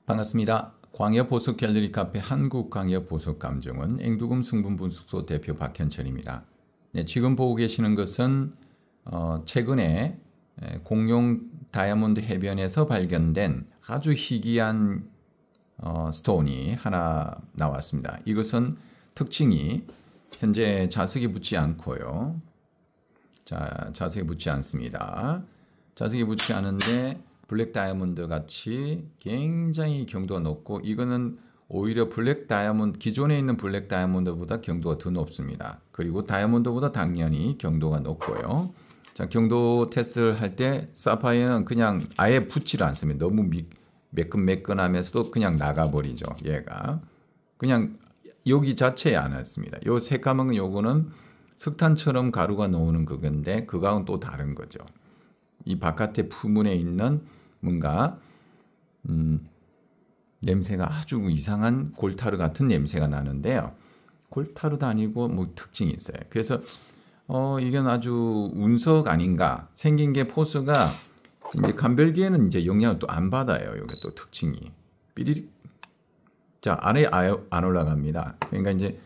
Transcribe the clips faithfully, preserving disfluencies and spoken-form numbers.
반갑습니다. 광역보석 갤러리 카페 한국광역보석감정원 앵두금 승분분석소 대표 박현철입니다. 네, 지금 보고 계시는 것은 어, 최근에 공룡 다이아몬드 해변에서 발견된 아주 희귀한 어, 스톤이 하나 나왔습니다. 이것은 특징이 현재 자석이 붙지 않고요. 자, 자석이 붙지 않습니다. 자석이 붙지 않은데 블랙 다이아몬드 같이 굉장히 경도가 높고, 이거는 오히려 블랙 다이아몬드, 기존에 있는 블랙 다이아몬드보다 경도가 더 높습니다. 그리고 다이아몬드보다 당연히 경도가 높고요. 자, 경도 테스트를 할 때 사파이어는 그냥 아예 붙지를 않습니다. 너무 미, 매끈매끈하면서도 그냥 나가버리죠. 얘가 그냥 여기 자체에 안 왔습니다. 요 새까만 요거는 석탄처럼 가루가 나오는 그건데, 그거하고는 또 다른 거죠. 이 바깥에 표면에 있는 뭔가 음, 냄새가 아주 이상한 골타르 같은 냄새가 나는데요. 골타르도 아니고 뭐 특징이 있어요. 그래서 어, 이건 아주 운석 아닌가. 생긴 게 포스가 이제 감별기에는 이제 영향을 또 안 받아요. 이게 또 특징이 삐리릭. 자, 안에 안 올라갑니다. 그러니까 이제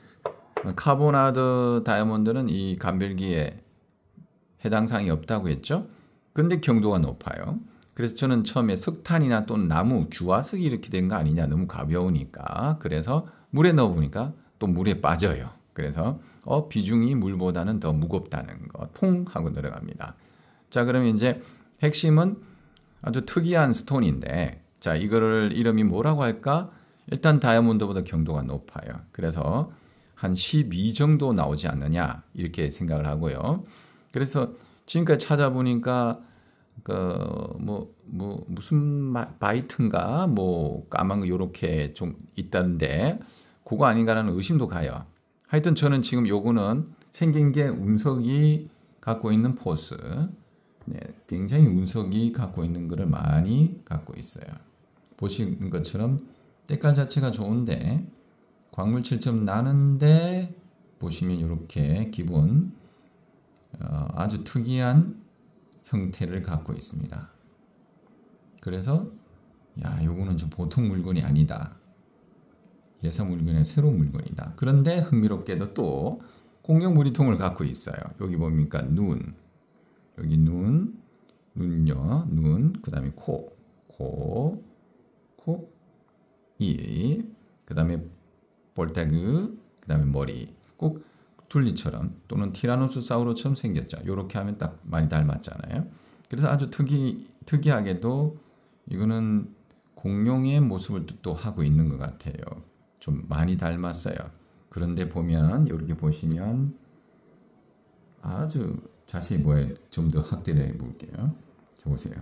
카보나드 다이아몬드는 이 감별기에 해당 사항이 없다고 했죠. 근데 경도가 높아요. 그래서 저는 처음에 석탄이나 또는 나무, 규화석이 이렇게 된 거 아니냐, 너무 가벼우니까. 그래서 물에 넣어보니까 또 물에 빠져요. 그래서 어, 비중이 물보다는 더 무겁다는 것, 퐁 하고 내려갑니다. 자, 그러면 이제 핵심은 아주 특이한 스톤인데, 자, 이거를 이름이 뭐라고 할까? 일단 다이아몬드보다 경도가 높아요. 그래서 한 십이 정도 나오지 않느냐, 이렇게 생각을 하고요. 그래서 지금까지 찾아보니까 그뭐 뭐 무슨 바이트인가 뭐 까만 거 요렇게 좀 있다는데 그거 아닌가라는 의심도 가요. 하여튼 저는 지금 요거는 생긴 게 운석이 갖고 있는 포스, 네, 굉장히 운석이 갖고 있는 거를 많이 갖고 있어요. 보시는 것처럼 때깔 자체가 좋은데 광물칠점 나는데 보시면 이렇게 기본 어, 아주 특이한 형태를 갖고 있습니다. 그래서 야, 요거는 좀 보통 물건이 아니다. 예사 물건의 새로운 물건이다. 그런데 흥미롭게도 또 공룡 무리통을 갖고 있어요. 여기 뭡니까? 눈. 여기 눈, 눈요, 눈, 그 다음에 코, 코, 코, 이, 그 다음에 볼따그, 그 다음에 머리. 꼭 둘리처럼 또는 티라노스사우루처럼 생겼죠. 이렇게 하면 딱 많이 닮았잖아요. 그래서 아주 특이, 특이하게도 이거는 공룡의 모습을 또 하고 있는 것 같아요. 좀 많이 닮았어요. 그런데 보면 이렇게 보시면 아주 자세히 보여, 좀 더 확대를 해볼게요. 자, 보세요.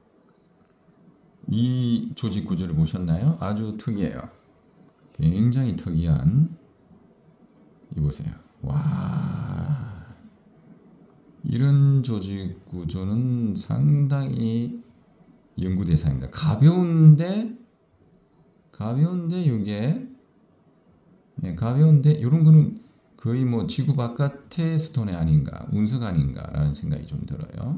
이 조직 구조를 보셨나요? 아주 특이해요. 굉장히 특이한, 이 보세요. 와, 이런 조직 구조는 상당히 연구 대상입니다. 가벼운데, 가벼운데 이게, 네, 가벼운데 이런 거는 거의 뭐 지구 바깥의 스톤이 아닌가, 운석 아닌가라는 생각이 좀 들어요.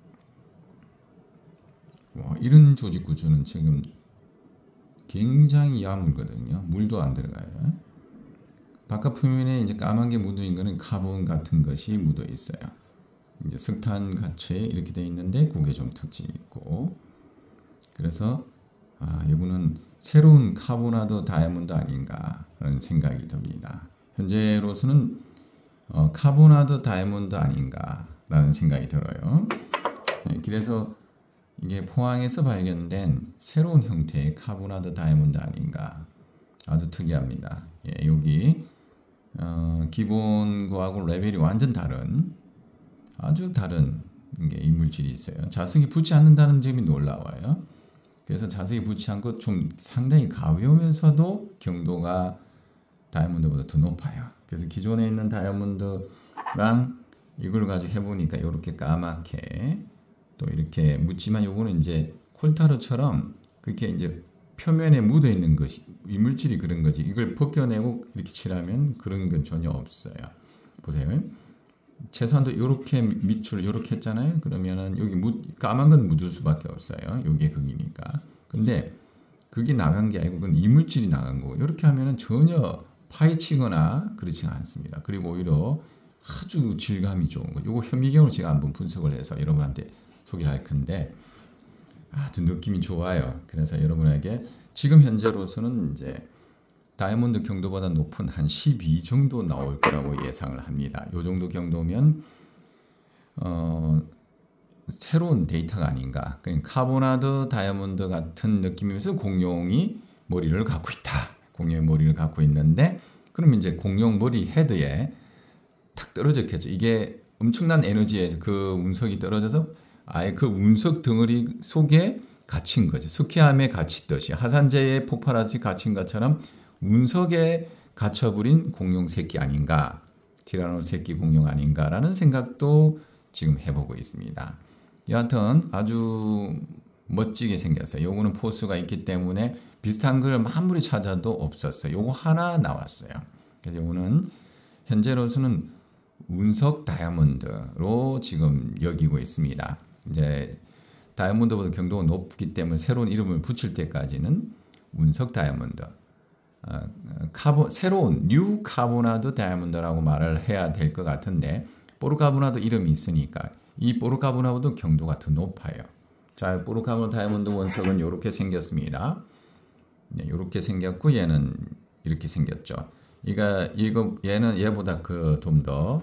와, 이런 조직 구조는 지금 굉장히 야물거든요. 물도 안 들어가요. 바깥 표면에 이제 까만 게 묻어 있는 거는 카본 같은 것이 묻어 있어요. 이제 석탄 같이 이렇게 돼 있는데 그게 좀 특징이 있고, 그래서 아, 이거는 새로운 카보나드 다이아몬드 아닌가라는 생각이 듭니다. 현재로서는 어, 카보나드 다이아몬드 아닌가라는 생각이 들어요. 네, 그래서 이게 포항에서 발견된 새로운 형태의 카보나드 다이아몬드 아닌가, 아주 특이합니다. 예, 여기 어, 기본 거하고 레벨이 완전 다른, 아주 다른 게 이물질이 있어요. 자석이 붙지 않는다는 점이 놀라워요. 그래서 자석이 붙지 않고 좀 상당히 가벼우면서도 경도가 다이아몬드보다 더 높아요. 그래서 기존에 있는 다이아몬드랑 이걸 가지고 해보니까 이렇게 까맣게 또 이렇게 묻지만, 요거는 이제 콜타르처럼 그렇게 이제 표면에 묻어 있는 것이 이물질이 그런 거지, 이걸 벗겨내고 이렇게 칠하면 그런 건 전혀 없어요. 보세요. 최소한도 이렇게 밑줄 이렇게 했잖아요. 그러면은 여기 묻, 까만 건 묻을 수밖에 없어요. 여기에 흙이니까. 근데 그게 나간 게 아니고 그건 이물질이 나간 거고 이렇게 하면은 전혀 파헤치거나 그렇지 않습니다. 그리고 오히려 아주 질감이 좋은 거. 요거 현미경으로 제가 한번 분석을 해서 여러분한테 소개를 할 건데 아주 느낌이 좋아요. 그래서 여러분에게 지금 현재로서는 이제 다이아몬드 경도보다 높은 한 십이 정도 나올 거라고 예상을 합니다. 요 정도 경도면 어, 새로운 데이터가 아닌가. 그러니까 카보나드 다이아몬드 같은 느낌이면서 공룡이 머리를 갖고 있다. 공룡의 머리를 갖고 있는데 그러면 이제 공룡 머리 헤드에 탁 떨어졌겠죠. 이게 엄청난 에너지에서 그 운석이 떨어져서 아예 그 운석 덩어리 속에 갇힌 거죠. 스키암에 갇히듯이 하산재에 폭발하듯이 갇힌 것처럼 운석에 갇혀버린 공룡 새끼 아닌가. 티라노 새끼 공룡 아닌가라는 생각도 지금 해보고 있습니다. 여하튼 아주 멋지게 생겼어요. 요거는 포스가 있기 때문에 비슷한 걸 아무리 찾아도 없었어요. 요거 하나 나왔어요. 그래서 요거는 현재로서는 운석 다이아몬드로 지금 여기고 있습니다. 이제 다이아몬드보다 경도가 높기 때문에 새로운 이름을 붙일 때까지는 운석 다이아몬드, 어, 카보, 새로운 뉴 카보나드 다이아몬드라고 말을 해야 될 것 같은데 포르카보나도 이름이 있으니까 이 포르카보나보다 경도가 더 높아요. 자, 포르카보나 다이아몬드 원석은 이렇게 생겼습니다. 네, 이렇게 생겼고 얘는 이렇게 생겼죠. 이가 이거 얘는 얘보다 그 좀 더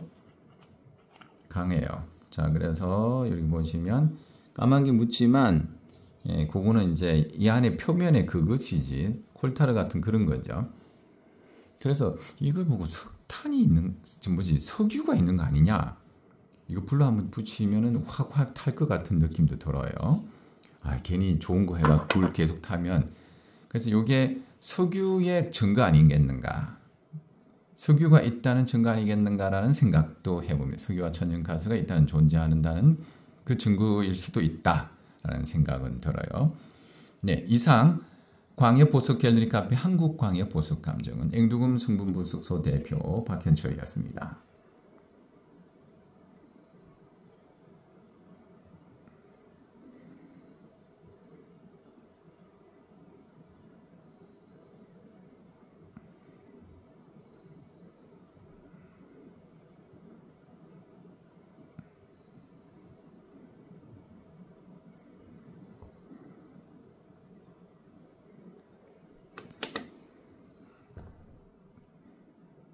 강해요. 자, 그래서 여기 보시면 까만 게 묻지만 예, 그거는 이제 이 안에 표면에 그것이지 콜타르 같은 그런 거죠. 그래서 이걸 보고 석탄이 있는 뭐지 석유가 있는 거 아니냐? 이거 불로 한번 붙이면은 확확 탈 것 같은 느낌도 들어요. 아, 괜히 좋은 거 해가 불 계속 타면 그래서 이게 석유의 증거 아니겠는가? 석유가 있다는 증거 아니겠는가라는 생각도 해보면 석유와 천연가스가 있다는 존재한다는 그 증거일 수도 있다라는 생각은 들어요. 네, 이상 광역 보석 갤러리 카페 한국 광역 보석 감정은 앵두금 승분분석소 대표 박현철이었습니다.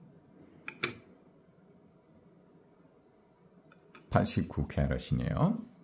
팔십구 캐럿이네요.